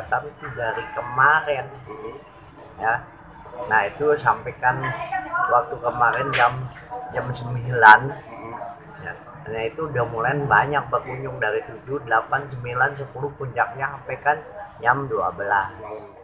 peningkatan itu dari kemarin ya. Nah itu sampaikan waktu kemarin jam jam 9 ya. Nah itu udah mulai banyak berkunjung dari 7, 8, 9, 10 puncaknya sampai kan jam 12.